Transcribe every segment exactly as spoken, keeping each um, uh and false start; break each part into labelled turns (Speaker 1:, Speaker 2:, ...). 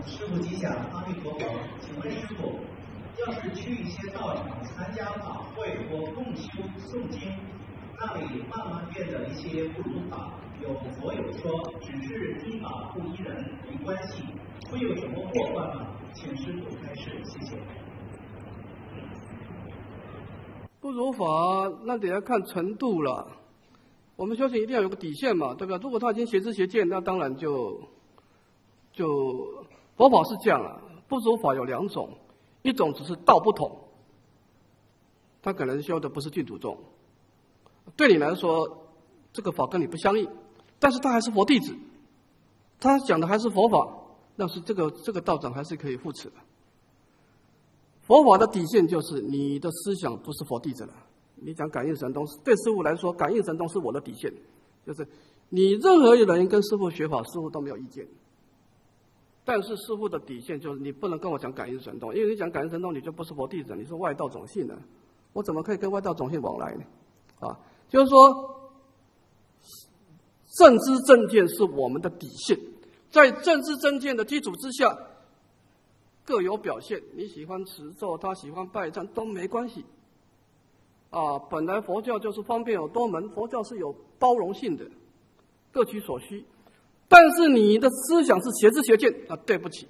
Speaker 1: 师父吉祥，阿弥陀佛。请问师父，要是去一些道场参加法会或共修诵经，那里慢慢变得一些不如法，有佛有说，只是依法不依人，没关系，会有什么祸患吗？请师父开示，谢谢。
Speaker 2: 不如法，那得要看程度了。我们修行一定要有个底线嘛，对吧？如果他已经邪知邪见，那当然就就佛法是这样啊。不如法有两种，一种只是道不同，他可能修的不是净土宗，对你来说这个法跟你不相应，但是他还是佛弟子，他讲的还是佛法，那是这个这个道长还是可以护持的。佛法的底线就是你的思想不是佛弟子了。你讲感应神通，对师父来说，感应神通是我的底线，就是你任何一个人跟师父学法，师父都没有意见。但是师父的底线就是你不能跟我讲感应神通，因为你讲感应神通，你就不是佛弟子，你是外道种姓的，我怎么可以跟外道种姓往来呢？啊，就是说，正知正见是我们的底线，在正知正见的基础之下，各有表现。你喜欢持咒，他喜欢拜忏，都没关系。啊，本来佛教就是方便有多门，佛教是有包容性的，各取所需。但是你的思想是邪知邪见，啊，对不起，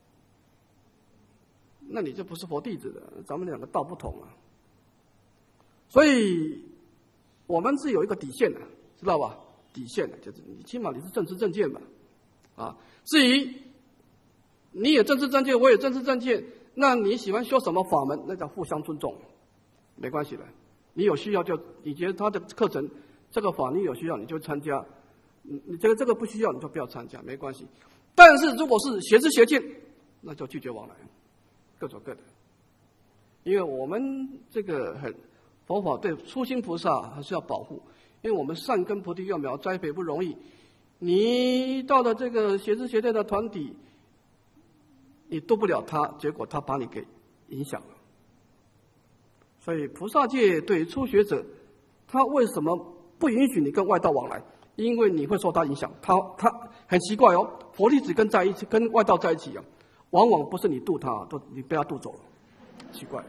Speaker 2: 那你就不是佛弟子的，咱们两个道不同啊。所以，我们是有一个底线的，知道吧？底线的就是你起码你是正知正见嘛，啊。至于你也正知正见，我也正知正见，那你喜欢修什么法门，那叫互相尊重，没关系的。你有需要就，你觉得他的课程这个法你有需要你就参加，你你觉得这个不需要你就不要参加，没关系。但是如果是邪知邪见，那就拒绝往来，各走各的。因为我们这个很佛法对初心菩萨还是要保护，因为我们善根菩提幼苗栽培不容易，你到了这个邪知邪见的团体，你渡不了他，结果他把你给影响了。所以菩萨戒对初学者，他为什么不允许你跟外道往来？因为你会受他影响。他他很奇怪哦，佛弟子跟在一起，跟外道在一起啊，往往不是你渡他，都你被他渡走了，奇怪。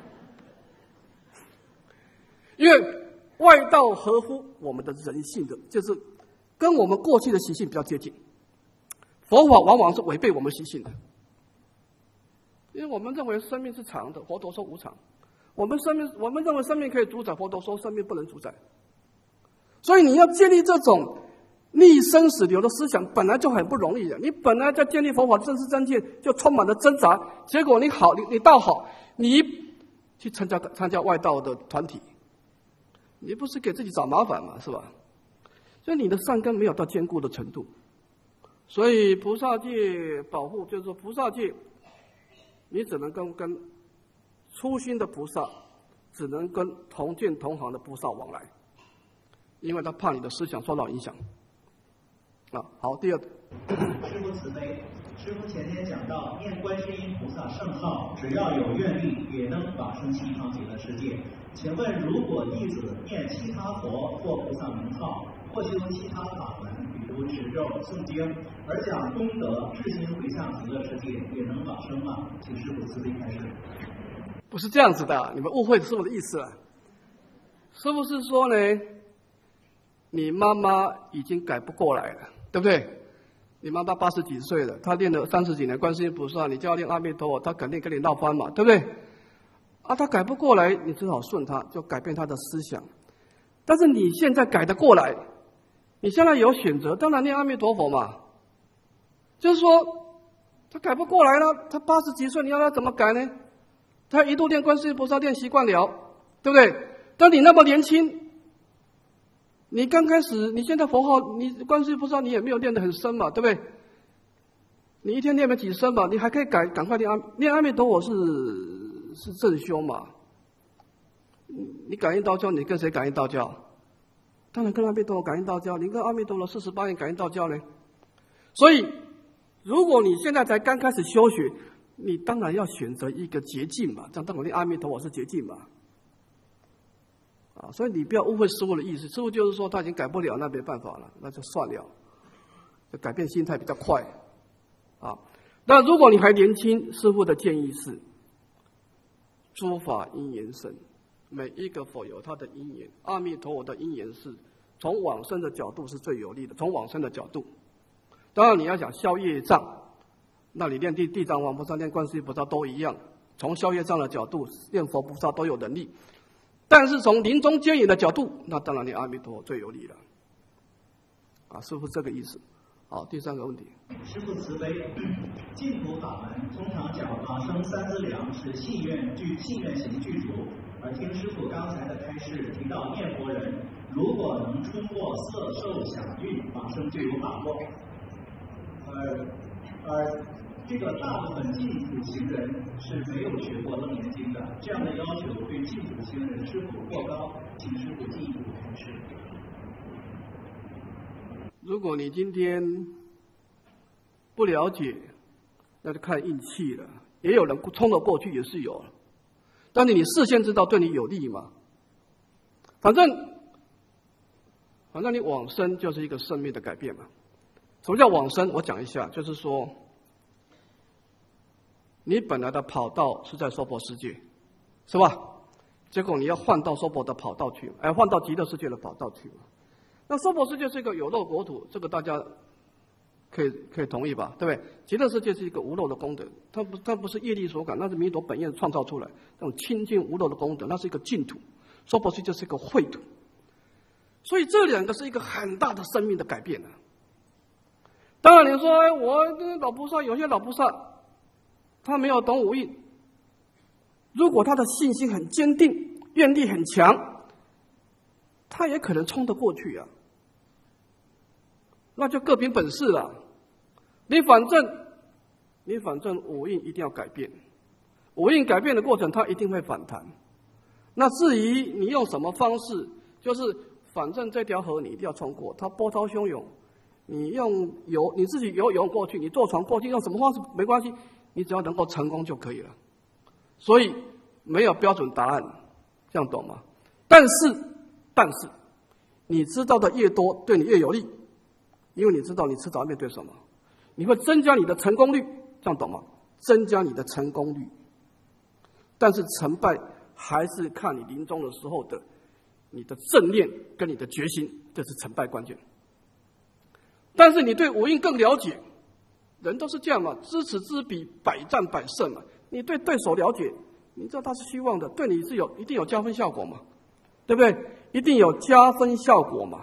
Speaker 2: 因为外道合乎我们的人性的，就是跟我们过去的习性比较接近。佛法往往是违背我们习性的，因为我们认为生命是长的，佛陀说无常。我们生命，我们认为生命可以主宰，佛陀说生命不能主宰。所以你要建立这种逆生死流的思想，本来就很不容易的。你本来在建立佛法正知正见，就充满了挣扎。结果你好，你你倒好，你去参加参加外道的团体，你不是给自己找麻烦嘛，是吧？所以你的善根没有到坚固的程度。所以菩萨戒保护，就是说菩萨戒，你只能跟跟。初心的菩萨只能跟同见同行的菩萨往来，因为他怕你的思想受到影响。啊，好，第二，
Speaker 1: 师父慈悲。师父前天讲到，念观世音菩萨圣号，只要有愿力，也能往生西方极乐世界。请问，如果弟子念其他佛或菩萨名号，或修其他法门，比如持咒、诵经，而讲功德，至心回向极乐世界，也能往生吗？请师父慈悲开示。
Speaker 2: 不是这样子的，你们误会师父的意思了。师父是说呢，你妈妈已经改不过来了，对不对？你妈妈八十几岁了，她练了三十几年观世音菩萨，你叫她练阿弥陀佛，她肯定跟你闹翻嘛，对不对？啊，她改不过来，你只好顺她，就改变她的思想。但是你现在改得过来，你现在有选择，当然念阿弥陀佛嘛。就是说，她改不过来了，她八十几岁，你要她怎么改呢？他一度练观世音菩萨练习惯了，对不对？但你那么年轻，你刚开始，你现在佛号，你观世音菩萨你也没有练得很深嘛，对不对？你一天练没几声嘛，你还可以改，赶快练阿练阿弥陀佛是是正修嘛。你感应道教，你跟谁感应道教？当然跟阿弥陀佛感应道教。你跟阿弥陀佛四十八年感应道教呢？所以，如果你现在才刚开始修学，你当然要选择一个捷径嘛，这样当然练阿弥陀佛是捷径嘛。啊，所以你不要误会师父的意思，师父就是说他已经改不了，那没办法了，那就算了，就改变心态比较快。啊， 那如果你还年轻，师父的建议是：诸法因缘生，每一个佛有他的因缘。阿弥陀佛的因缘是从往生的角度是最有利的，从往生的角度。当然你要想消业障，那你念地地藏王菩萨、念观世音菩萨都一样，从消业障的角度，念佛菩萨都有能力。但是从临终接引的角度，那当然念阿弥陀佛最有利了。啊，师父这个意思。好，第三个问题。
Speaker 1: 师父慈悲，净土法门通常讲法生三资粮是信愿具信愿行具足，而听师父刚才的开示提到念佛人如果能冲过色受想蕴，法生就有把握。而而这个大部分净土行人是没有学过楞严经的，这样的要求对净土行人是否过高？请师父进一步开示。
Speaker 2: 如果你今天不了解，那就看运气了。也有人冲得过去，也是有。但是你事先知道对你有利嘛？反正，反正你往生就是一个生命的改变嘛。什么叫往生？我讲一下，就是说，你本来的跑道是在娑婆世界，是吧？结果你要换到娑婆的跑道去，哎，换到极乐世界的跑道去。那娑婆世界是一个有漏国土，这个大家可以可以同意吧？对不对？极乐世界是一个无漏的功德，它不它不是业力所感，那是弥陀本愿创造出来那种清净无漏的功德，那是一个净土。娑婆世界是一个秽土，所以这两个是一个很大的生命的改变啊。当然你说，哎，我老菩萨有些老菩萨他没有懂五蕴，如果他的信心很坚定，愿力很强，他也可能冲得过去啊。那就各凭本事了。你反正，你反正五蕴一定要改变，五蕴改变的过程，它一定会反弹。那至于你用什么方式，就是反正这条河你一定要冲过，它波涛汹涌，你用游你自己游泳过去，你坐船过去，用什么方式没关系，你只要能够成功就可以了。所以没有标准答案，这样懂吗？但是，但是，你知道的越多，对你越有利。因为你知道你迟早要面对什么，你会增加你的成功率，这样懂吗？增加你的成功率，但是成败还是看你临终的时候的你的正念跟你的决心，这是成败关键。但是你对五蕴更了解，人都是这样嘛，知此知彼，百战百胜嘛。你对对手了解，你知道他是虚妄的，对你是有一定有加分效果嘛，对不对？一定有加分效果嘛。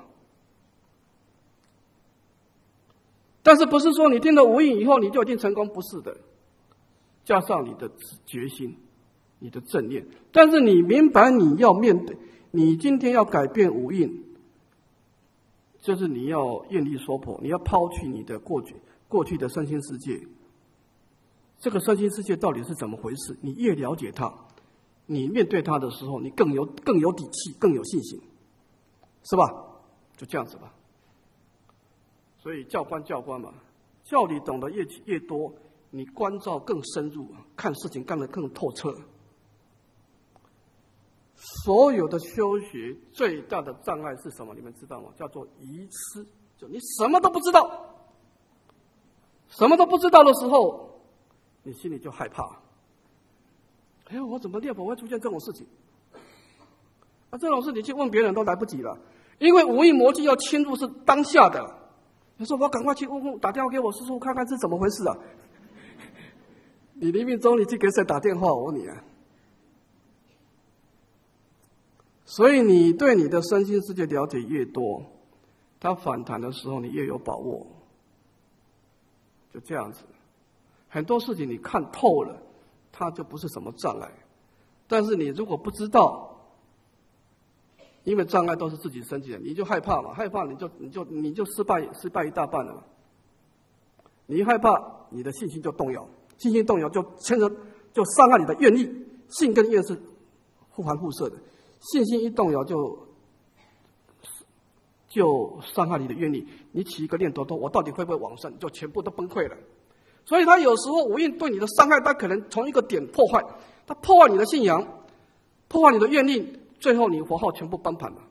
Speaker 2: 但是不是说你听了五蕴以后你就一定成功？不是的，加上你的决心，你的正念。但是你明白你要面对，你今天要改变五蕴，就是你要愿力娑婆，你要抛弃你的过去过去的身心世界。这个身心世界到底是怎么回事？你越了解它，你面对它的时候，你更有更有底气，更有信心，是吧？就这样子吧。所以教官教官嘛，教理懂得越越多，你关照更深入，看事情看得更透彻。所有的修学最大的障碍是什么？你们知道吗？叫做愚痴，就你什么都不知道，什么都不知道的时候，你心里就害怕。哎，我怎么念佛会出现这种事情？啊，这种事你去问别人都来不及了，因为五蕴魔境要侵入是当下的。你说我赶快去问问，打电话给我师父看看是怎么回事啊？你临命终你去给谁打电话？我问你啊。所以你对你的身心世界了解越多，它反弹的时候你越有把握。就这样子，很多事情你看透了，它就不是什么障碍。但是你如果不知道，因为障碍都是自己生起的，你就害怕嘛，害怕你就你就你就失败失败一大半了嘛。你一害怕，你的信心就动摇，信心动摇就牵扯就伤害你的愿力，信跟愿是互含互摄的，信心一动摇就就伤害你的愿力。你起一个念头说我到底会不会往生，就全部都崩溃了。所以他有时候五蕴对你的伤害，他可能从一个点破坏，他破坏你的信仰，破坏你的愿力。最后你佛号全部崩盘了。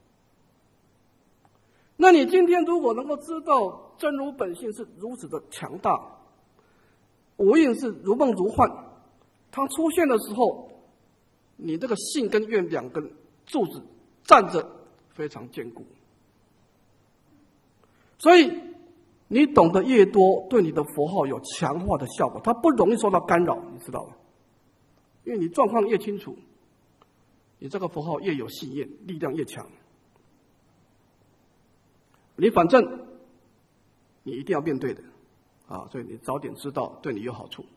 Speaker 2: 那你今天如果能够知道真如本性是如此的强大， 五蕴是如梦如幻，它出现的时候，你这个信跟愿两根柱子站着非常坚固。所以你懂得越多，对你的佛号有强化的效果，它不容易受到干扰，你知道吗？因为你状况越清楚，你这个佛号越有信念，力量越强。你反正你一定要面对的啊，所以你早点知道对你有好处。